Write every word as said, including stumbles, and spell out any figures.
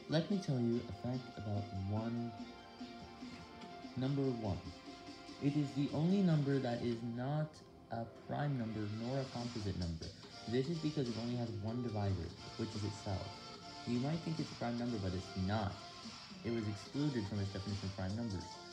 Let me tell you a fact about one number one. It is the only number that is not a prime number nor a composite number. This is because it only has one divisor, which is itself. You might think it's a prime number, but it's not. It was excluded from its definition of prime numbers.